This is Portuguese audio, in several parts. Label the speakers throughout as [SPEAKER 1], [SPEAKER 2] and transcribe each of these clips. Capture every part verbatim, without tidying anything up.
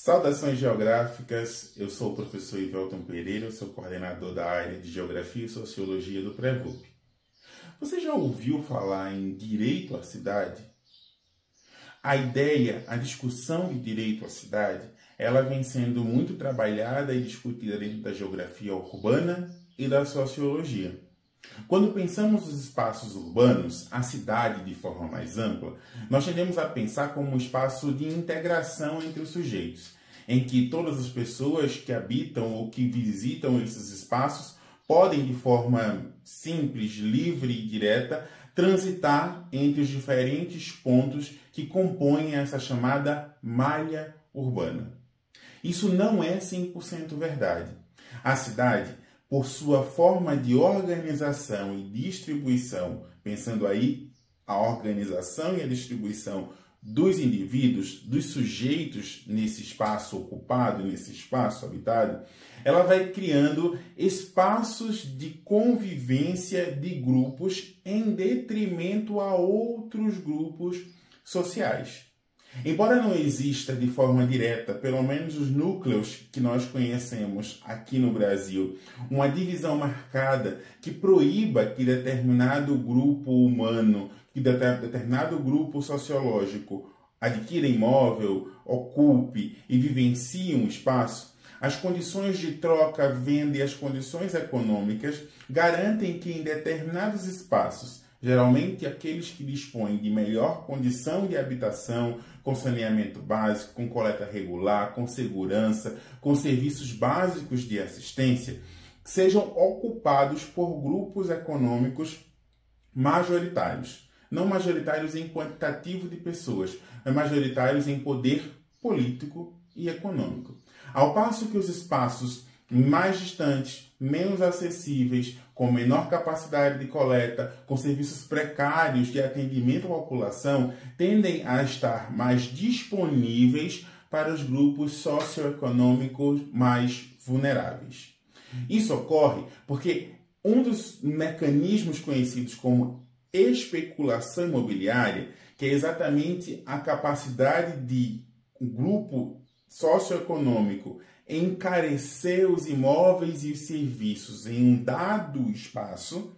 [SPEAKER 1] Saudações geográficas, eu sou o professor Ivelton Pereira, eu sou coordenador da área de Geografia e Sociologia do Prevup. Você já ouviu falar em direito à cidade? A ideia, a discussão de direito à cidade, ela vem sendo muito trabalhada e discutida dentro da geografia urbana e da sociologia. Quando pensamos nos espaços urbanos, a cidade de forma mais ampla, nós tendemos a pensar como um espaço de integração entre os sujeitos, em que todas as pessoas que habitam ou que visitam esses espaços podem, de forma simples, livre e direta, transitar entre os diferentes pontos que compõem essa chamada malha urbana. Isso não é cem por cento verdade. A cidade, por sua forma de organização e distribuição, pensando aí a organização e a distribuição dos indivíduos, dos sujeitos nesse espaço ocupado, nesse espaço habitado, ela vai criando espaços de convivência de grupos em detrimento a outros grupos sociais. Embora não exista de forma direta, pelo menos os núcleos que nós conhecemos aqui no Brasil, uma divisão marcada que proíba que determinado grupo humano, que determinado grupo sociológico adquira imóvel, ocupe e vivencie um espaço, as condições de troca, venda e as condições econômicas garantem que em determinados espaços, geralmente aqueles que dispõem de melhor condição de habitação, com saneamento básico, com coleta regular, com segurança, com serviços básicos de assistência, sejam ocupados por grupos econômicos majoritários. Não majoritários em quantitativo de pessoas, mas majoritários em poder político e econômico. Ao passo que os espaços mais distantes, menos acessíveis, com menor capacidade de coleta, com serviços precários de atendimento à população, tendem a estar mais disponíveis para os grupos socioeconômicos mais vulneráveis. Isso ocorre porque um dos mecanismos conhecidos como especulação imobiliária, que é exatamente a capacidade de um grupo socioeconômico encarecer os imóveis e os serviços em um dado espaço,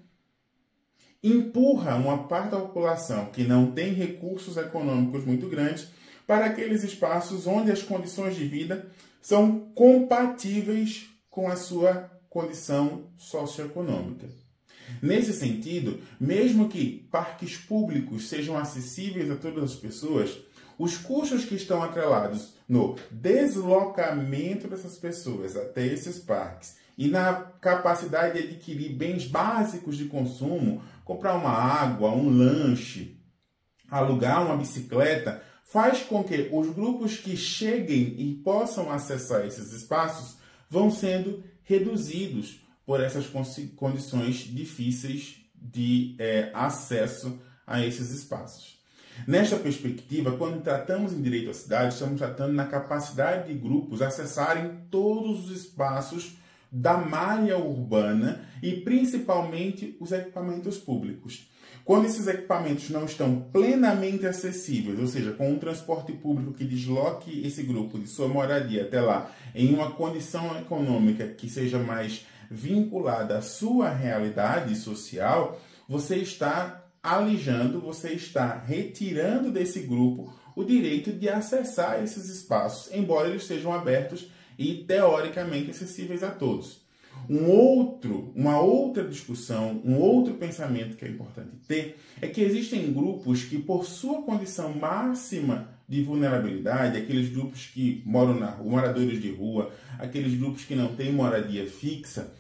[SPEAKER 1] empurra uma parte da população que não tem recursos econômicos muito grandes para aqueles espaços onde as condições de vida são compatíveis com a sua condição socioeconômica. Nesse sentido, mesmo que parques públicos sejam acessíveis a todas as pessoas, os custos que estão atrelados no deslocamento dessas pessoas até esses parques e na capacidade de adquirir bens básicos de consumo, comprar uma água, um lanche, alugar uma bicicleta, faz com que os grupos que cheguem e possam acessar esses espaços vão sendo reduzidos por essas condições difíceis de é, acesso a esses espaços. Nesta perspectiva, quando tratamos em direito à cidade, estamos tratando na capacidade de grupos acessarem todos os espaços da malha urbana e principalmente os equipamentos públicos. Quando esses equipamentos não estão plenamente acessíveis, ou seja, com um transporte público que desloque esse grupo de sua moradia até lá em uma condição econômica que seja mais vinculada à sua realidade social, você está alijando, você está retirando desse grupo o direito de acessar esses espaços, embora eles sejam abertos e teoricamente acessíveis a todos. Um outro, uma outra discussão, um outro pensamento que é importante ter é que existem grupos que, por sua condição máxima de vulnerabilidade, aqueles grupos que moram na rua, moradores de rua, aqueles grupos que não têm moradia fixa,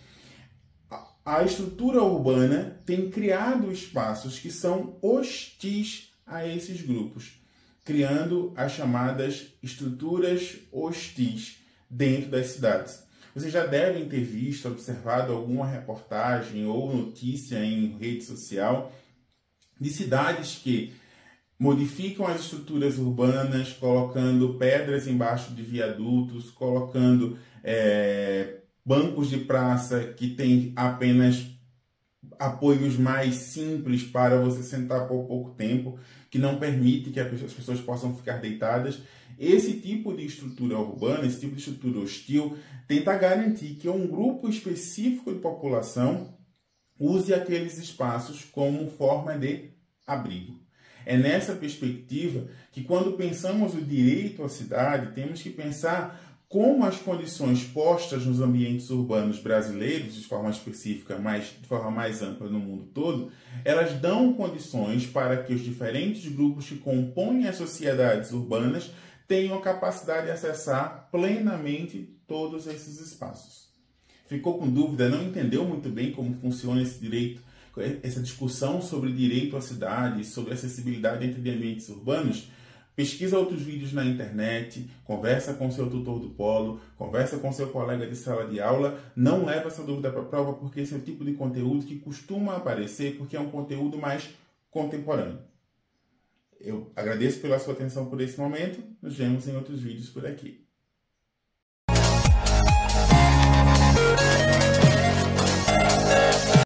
[SPEAKER 1] a estrutura urbana tem criado espaços que são hostis a esses grupos, criando as chamadas estruturas hostis dentro das cidades. Vocês já devem ter visto, observado alguma reportagem ou notícia em rede social de cidades que modificam as estruturas urbanas, colocando pedras embaixo de viadutos, colocando é, bancos de praça que tem apenas apoios mais simples para você sentar por pouco tempo, que não permite que as pessoas possam ficar deitadas. Esse tipo de estrutura urbana, esse tipo de estrutura hostil, tenta garantir que um grupo específico de população use aqueles espaços como forma de abrigo. É nessa perspectiva que, quando pensamos o direito à cidade, temos que pensar como as condições postas nos ambientes urbanos brasileiros, de forma específica, mais, de forma mais ampla no mundo todo, elas dão condições para que os diferentes grupos que compõem as sociedades urbanas tenham a capacidade de acessar plenamente todos esses espaços. Ficou com dúvida, não entendeu muito bem como funciona esse direito, essa discussão sobre direito à cidade, sobre acessibilidade entre ambientes urbanos? Pesquisa outros vídeos na internet, conversa com seu tutor do polo, conversa com seu colega de sala de aula, não leva essa dúvida para a prova, porque esse é o tipo de conteúdo que costuma aparecer, porque é um conteúdo mais contemporâneo. Eu agradeço pela sua atenção por esse momento, nos vemos em outros vídeos por aqui.